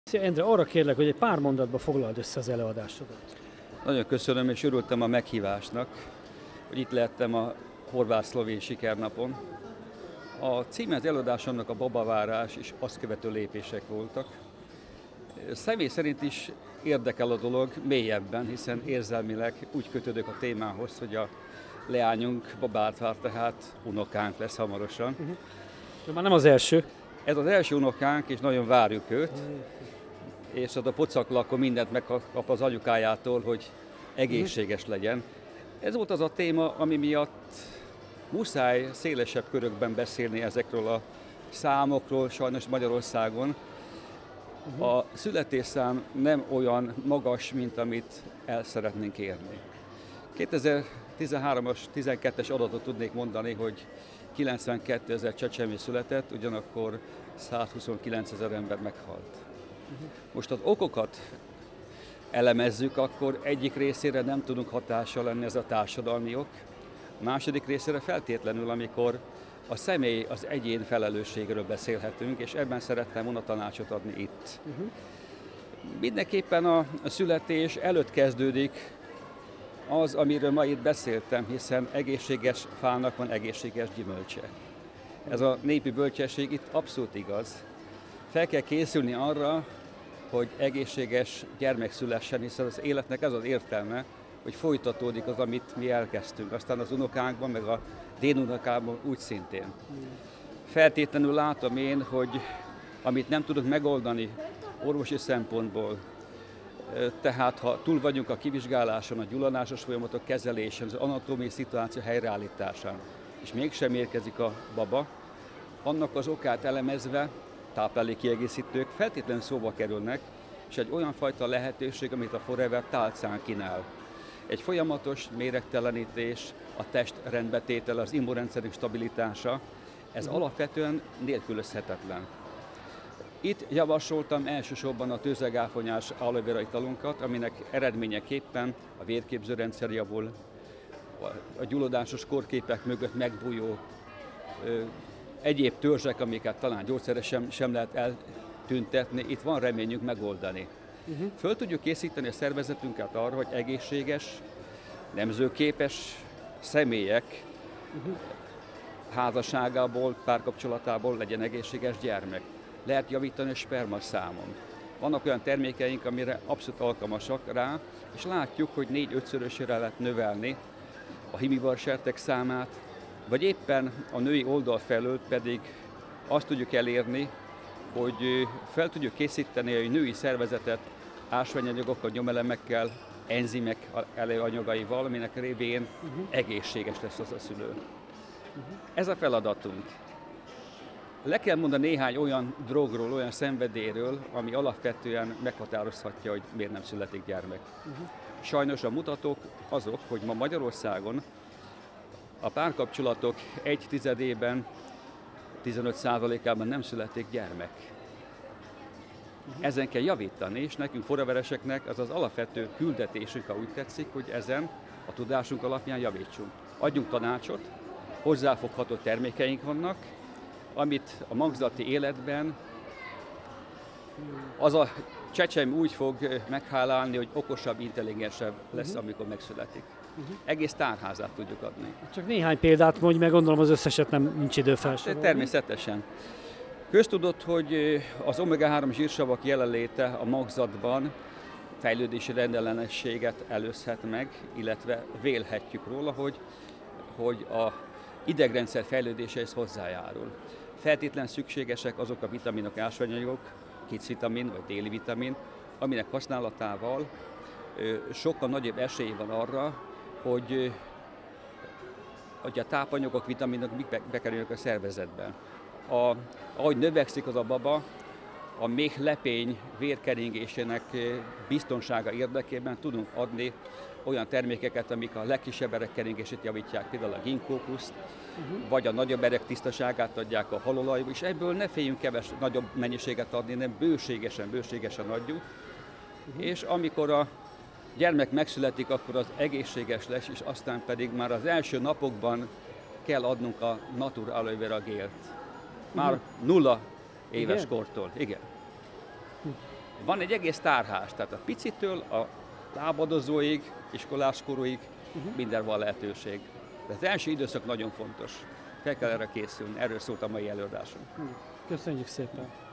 Szia Endre, arra kérlek, hogy egy pár mondatba foglald össze az előadásodat. Nagyon köszönöm, és örültem a meghívásnak, hogy itt lehettem a horvát-szlovén sikernapon. A címe az előadásomnak a babavárás és azt követő lépések voltak. Személy szerint is érdekel a dolog mélyebben, hiszen érzelmileg úgy kötődök a témához, hogy a leányunk babát vár, tehát unokánk lesz hamarosan. De már nem az első. Ez az első unokánk, és nagyon várjuk őt. És az a pocakla akkor mindent megkap az anyukájától, hogy egészséges legyen. Ez volt az a téma, ami miatt muszáj szélesebb körökben beszélni ezekről a számokról, sajnos Magyarországon. A születésszám nem olyan magas, mint amit el szeretnénk érni. 2013-as, 12-es adatot tudnék mondani, hogy 92 000 csecsemő született, ugyanakkor 129 000 ember meghalt. Most az okokat elemezzük, akkor egyik részére nem tudunk hatással lenni, ez a társadalmi ok. A második részére feltétlenül, amikor a személy, az egyén felelősségről beszélhetünk, és ebben szerettem volna tanácsot adni itt. Mindenképpen a születés előtt kezdődik az, amiről ma itt beszéltem, hiszen egészséges fának van egészséges gyümölcse. Ez a népi bölcsesség itt abszolút igaz. Fel kell készülni arra, hogy egészséges gyermek szülessen, hiszen az életnek ez az értelme, hogy folytatódik az, amit mi elkezdtünk. Aztán az unokánkban, meg a dédunokákban úgy szintén. Feltétlenül látom én, hogy amit nem tudunk megoldani orvosi szempontból, tehát ha túl vagyunk a kivizsgáláson, a gyulladásos folyamatok kezelésen, az anatómiai szituáció helyreállításán, és mégsem érkezik a baba, annak az okát elemezve táplálékkiegészítők feltétlenül szóba kerülnek, és egy olyan fajta lehetőség, amit a Forever tálcán kínál. Egy folyamatos méregtelenítés, a test rendbetétele, az immunrendszerünk stabilitása, ez alapvetően nélkülözhetetlen. Itt javasoltam elsősorban a tőzegáfonyás aloe vera italunkat, aminek eredményeképpen a vérképzőrendszer javul, a gyulladásos kórképek mögött megbújó egyéb törzsek, amiket talán gyógyszeresen sem lehet eltüntetni, itt van reményünk megoldani. Föl tudjuk készíteni a szervezetünket arra, hogy egészséges, nemzőképes személyek házasságából, párkapcsolatából legyen egészséges gyermek. Lehet javítani a spermaszámon. Vannak olyan termékeink, amire abszolút alkalmasak rá, és látjuk, hogy 4-5-szörösére lehet növelni a himivarsertek számát, vagy éppen a női oldal felől pedig azt tudjuk elérni, hogy fel tudjuk készíteni a női szervezetet ásványanyagokkal, nyomelemekkel, enzimek előanyagaival, aminek révén egészséges lesz az a szülő. Ez a feladatunk. Le kell mondani néhány olyan drogról, olyan szenvedélyről, ami alapvetően meghatározhatja, hogy miért nem születik gyermek. Sajnos a mutatók azok, hogy ma Magyarországon a párkapcsolatok 1/10-ében, 15%-ában nem születik gyermek. Ezen kell javítani, és nekünk forevereseknek az az alapvető küldetésünk, ha úgy tetszik, hogy ezen a tudásunk alapján javítsunk. Adjunk tanácsot, hozzáfogható termékeink vannak, amit a magzati életben az a csecsemő úgy fog meghálálni, hogy okosabb, intelligensebb lesz, amikor megszületik. Egész tárházát tudjuk adni. Csak néhány példát mondj meg, gondolom az összeset nincs idő felsorolni. Természetesen. Köztudott, hogy az omega-3 zsírsavak jelenléte a magzatban fejlődési rendellenességet előzhet meg, illetve vélhetjük róla, hogy a idegrendszer fejlődéséhez hozzájárul. Feltétlen szükségesek azok a vitaminok, ásványanyagok, kicvitamin vagy déli vitamin, aminek használatával sokkal nagyobb esély van arra, hogy a tápanyagok, vitaminok bekerülnek a szervezetbe. Ahogy növekszik az a baba, a méhlepény vérkeringésének biztonsága érdekében tudunk adni olyan termékeket, amik a legkisebb erekkeringését javítják, például a ginkókuszt, vagy a nagyobb erek tisztaságát adják a halolajba, és ebből ne féljünk nagyobb mennyiséget adni, nem bőségesen adjuk. És amikor a gyermek megszületik, akkor az egészséges lesz, és aztán pedig már az első napokban kell adnunk a Natura Aloe Vera gélt. Már 0 éves kortól. Igen. Van egy egész tárház, tehát a picitől a lábadozóig, iskoláskorúig minden van lehetőség. De az első időszak nagyon fontos. Fel kell erre készülni, erről szólt a mai előadásom. Köszönjük szépen!